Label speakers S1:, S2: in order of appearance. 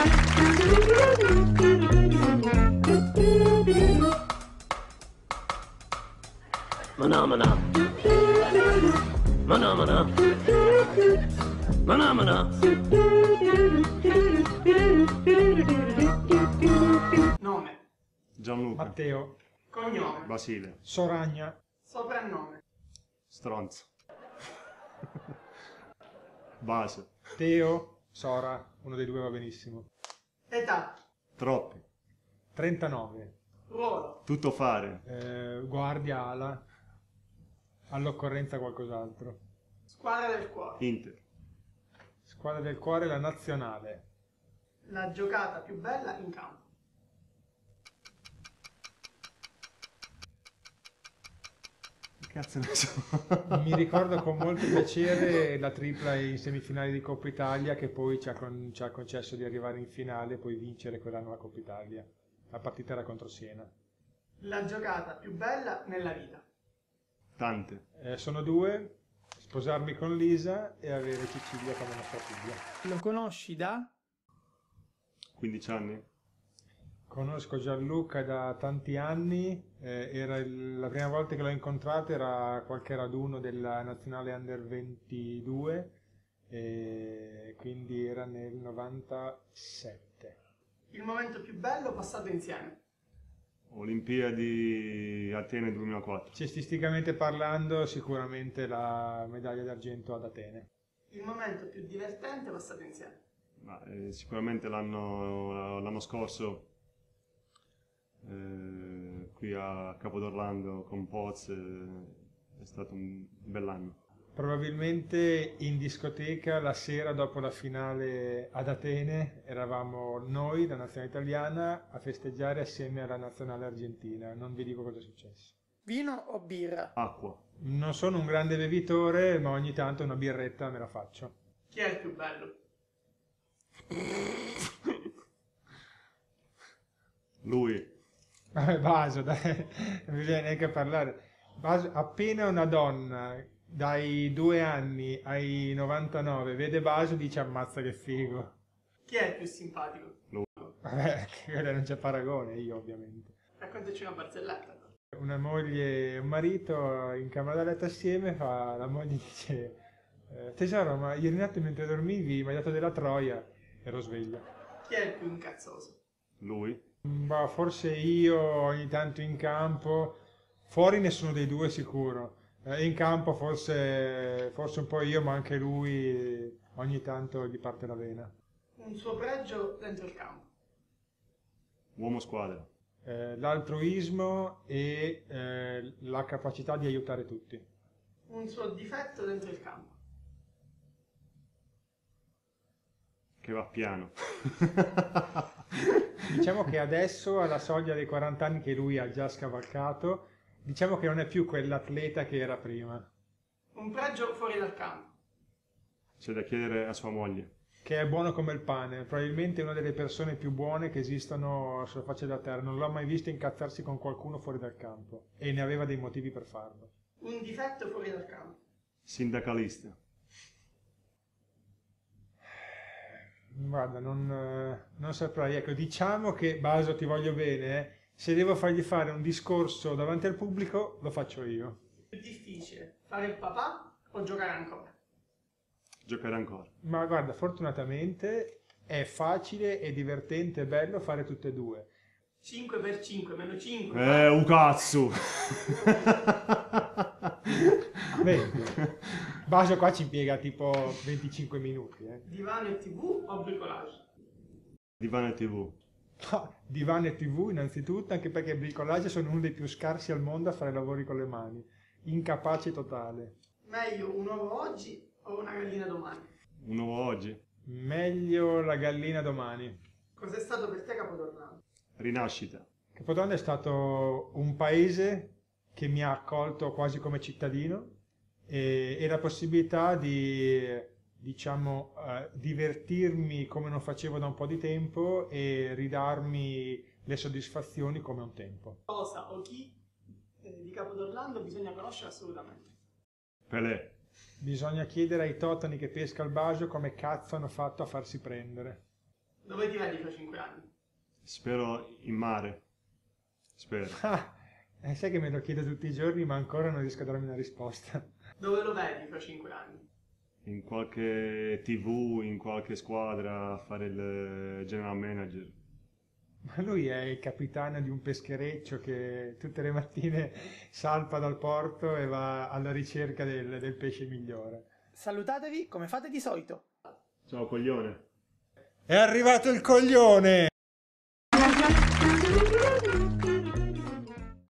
S1: Manamana. Manamana. Manamana.
S2: Nome.
S3: Gianluca.
S4: Matteo.
S2: Cognome.
S3: Basile.
S4: Soragna.
S2: Soprannome.
S3: Stronzo. Base.
S4: Teo. Sora. Uno dei due va benissimo.
S2: Età.
S3: Troppi.
S4: 39.
S2: Ruolo.
S3: Tutto fare.
S4: Guardia, ala. All'occorrenza qualcos'altro.
S2: Squadra del cuore.
S3: Inter.
S4: Squadra del cuore, la nazionale.
S2: La giocata più bella in campo.
S3: Che cazzo ne so?
S4: Mi ricordo con molto piacere la tripla in semifinale di Coppa Italia che poi ci ha concesso di arrivare in finale e poi vincere quell'anno la Coppa Italia. La partita era contro Siena.
S2: La giocata più bella nella vita.
S3: Tante.
S4: Sono due, sposarmi con Lisa e avere Cecilia come nostra figlia.
S2: Lo conosci da?
S3: 15 anni.
S4: Conosco Gianluca da tanti anni, la prima volta che l'ho incontrato era a qualche raduno della nazionale Under 22, quindi era nel 97.
S2: Il momento più bello passato insieme.
S3: Olimpiadi Atene 2004.
S4: Cestisticamente parlando, sicuramente la medaglia d'argento ad Atene.
S2: Il momento più divertente passato insieme.
S3: Ma, sicuramente l'anno scorso qui a Capodorlando con Poz è stato un bell'anno.
S4: Probabilmente in discoteca la sera dopo la finale ad Atene eravamo noi, la nazionale italiana, a festeggiare assieme alla nazionale argentina. Non vi dico cosa è successo.
S2: Vino o birra?
S3: Acqua.
S4: Non sono un grande bevitore, ma ogni tanto una birretta me la faccio.
S2: Chi è il più bello?
S3: Lui.
S4: Baso, dai, non bisogna neanche parlare. Baso, appena una donna dai 2 anni ai 99 vede Baso dice ammazza che figo.
S2: Chi è il più simpatico?
S3: Lui.
S4: Vabbè, non c'è paragone, io ovviamente.
S2: Raccontaci una barzelletta.
S4: Una moglie e un marito in camera da letto assieme, la moglie dice tesoro, ma ieri notte mentre dormivi mi hai dato della troia. Ero sveglio.
S2: Chi è il più incazzoso?
S3: Lui.
S4: Bah, forse io ogni tanto in campo, fuori nessuno dei due sicuro. In campo forse un po' io, ma anche lui ogni tanto gli parte la vena.
S2: Un suo pregio dentro il campo.
S3: Uomo squadra.
S4: L'altruismo e la capacità di aiutare tutti.
S2: Un suo difetto dentro il campo.
S3: Che va piano.
S4: Diciamo che adesso, alla soglia dei 40 anni che lui ha già scavalcato, diciamo che non è più quell'atleta che era prima.
S2: Un pregio fuori dal campo.
S3: C'è da chiedere a sua moglie.
S4: Che è buono come il pane, probabilmente una delle persone più buone che esistono sulla faccia della terra. Non l'ho mai visto incazzarsi con qualcuno fuori dal campo e ne aveva dei motivi per farlo.
S2: Un difetto fuori dal campo.
S3: Sindacalista.
S4: Guarda, non saprei. Ecco, diciamo che, Baso, ti voglio bene, se devo fargli fare un discorso davanti al pubblico, lo faccio io.
S2: Più difficile, fare il papà o giocare ancora?
S3: Giocare ancora.
S4: Ma guarda, fortunatamente è facile e divertente e bello fare tutte e due.
S2: 5 per 5 meno 5.
S3: Un cazzo!
S4: Vedi? Baso qua ci impiega tipo 25 minuti.
S2: Divano e TV o bricolage?
S3: Divano e TV.
S4: No, divano e TV innanzitutto, anche perché il bricolage sono uno dei più scarsi al mondo a fare lavori con le mani. Incapace totale.
S2: Meglio un uovo oggi o una gallina domani?
S3: Un uovo oggi.
S4: Meglio la gallina domani.
S2: Cos'è stato per te Capodorlando?
S3: Rinascita.
S4: Capodonna è stato un paese che mi ha accolto quasi come cittadino e la possibilità di, diciamo, divertirmi come non facevo da un po' di tempo e ridarmi le soddisfazioni come un tempo.
S2: Cosa o chi di Capodorlando bisogna conoscere assolutamente?
S3: Pelé.
S4: Bisogna chiedere ai totani che pesca il Baso come cazzo hanno fatto a farsi prendere.
S2: Dove ti vedi fra 5 anni?
S3: Spero in mare. Spero.
S4: Sai che me lo chiedo tutti i giorni, ma ancora non riesco a darmi una risposta.
S2: Dove lo vedi fra 5 anni?
S3: In qualche TV, in qualche squadra, a fare il general manager.
S4: Ma lui è il capitano di un peschereccio che tutte le mattine salpa dal porto e va alla ricerca del pesce migliore.
S2: Salutatevi come fate di solito.
S3: Ciao coglione.
S4: È arrivato il coglione!